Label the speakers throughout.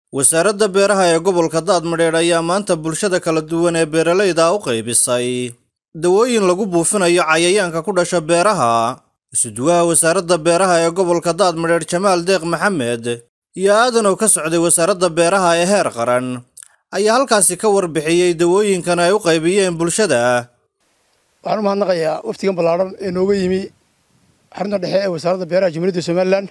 Speaker 1: wasaaradda beeraha ee gobolka Daadmareer ayaa maanta bulshada kala duwan ee beeralayda u qaybisay dawooyin lagu buufinayo cayayaanka ku dhasha beeraha. Isuduwaha wasaaradda beeraha ee gobolka Daadmareer Jamaal Deeq Maxamed iyo aadan oo ka socday wasaaradda beeraha ee heer qaran ayaa halkaasi ka warbixiyay dawooyinkan ay u qaybiyeen bulshada.
Speaker 2: waxaan u mahadnaqayaa waftigan ballaaran ee nooga yimi xarunta dhexe ee wasaaradda beeraha Jamhuuriyadda Somaliland.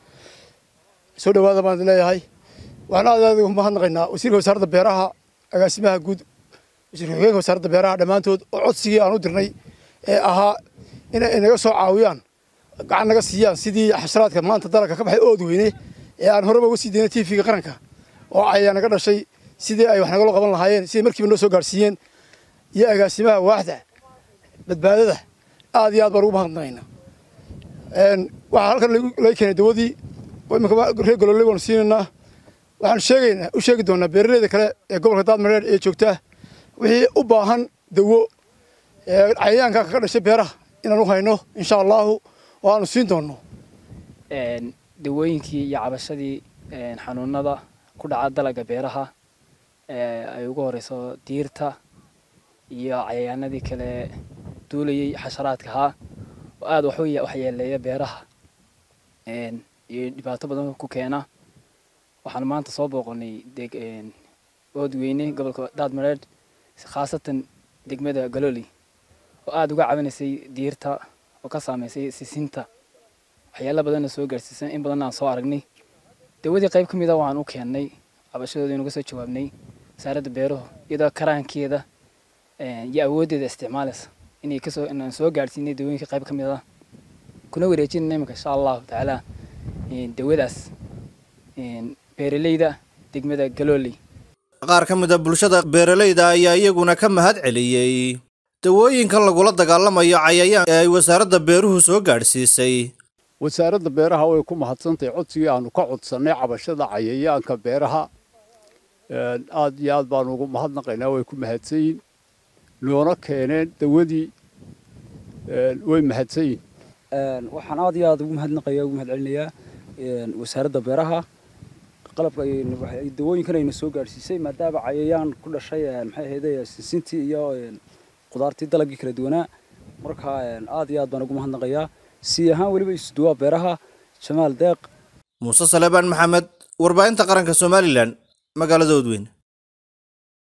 Speaker 2: soo dhawaada baan leeyahay. waxaan aad ugu mahadnaqaynaa wasiirka wasaaradda beeraha, agaasimaha guud, wasiirka xigeenka wasaaradda beeraha dhammaantood oo codsigii aan u dirnay ee ahaa inay naga soo caawiyaan, gacan naga siiyaan sidii xasharaadka maanta dalka ka baxay Oodweyne ee aan horeba uga sii deynay TV-ga qaranka oo cayayaan naga dhashay sidii ay wax naga qaban lahaayeen, sidii markiiba noo soo gaarsiiyeen, iyo agaasimaha waaxda badbaadada aad iyo aad baan ugu mahadnaqaynaa. waxaa halkan laga keenay dawadii oo imika reer Gololey waan siinaynaa. waxaan u sheegi doonaa beeralayda kale ee gobolka Daadmareer ee joogta wixii u baahan dawo cayayaanka ka dhashay beeraha inaan u hayno insha Allah oo aanu siin doono
Speaker 3: dawooyinkii iyo cabashadii xanuunada ku dhaca dalagga beeraha ay ugu horeyso diirta iyo cayayaanadii kale duulayay xasharaadka oo aad wax yeeleeya beeraha iyo dhibaato badan ku keena. waxaan maanta soo booqanay Oodweyne gobolka Daadmareer, khaasatan degmada Gololey oo aad uga caawinaysay diirta oo ka saameysay sisinta, waxyaalo badan soo gaarsiisan in badan aan soo aragnay. dawadii qayb ka mid ah waxaan u keenay cabashadooda inuu ka soo jawaabnay wasaaradda beeraha iyadoo karaankeeda iyo awoodeeda isticmaalaysa inaan soo gaarsiinay dawooyinka qayb ka mid ah kuna wareejinay imika insha Allah taala dawadaas beeralayda degmada Gololey.
Speaker 1: qaar ka mid ah bulshada beeralayda ayaa iyaguna ka mahad celiyay dawooyinkan lagula dagaalamayo cayayaanka ee ay wasaaradda beeruhu soo gaarsiisay.
Speaker 4: wasaaradda beeraha way ku mahadsantahay codsigii aanu ka codsanay cabashada cayayaanka beeraha. aad iyo aad baan ugu mahadnaqaynaa, way ku mahadsan yihiin, loona keeneen dawadii way mahadsan yihiin.
Speaker 5: waxaan aad iyo aad ugu mahadcelinayaa wasaaradda beeraha qalabka dawooyinkan ayna soo gaarsiisay maadaama cayayaan ku dhashay maxay ahayd sisintii iyo qudaartii dalagii kala duwanaa. marka aad iyo aad baan ugu mahadnaqayaa si ahaan waliba isuduwaha beeraha Jamaal Deeq.
Speaker 1: Muuse Salebaan Maxamed, warbaahinta qaranka Somaliland, magaalada Oodweyne.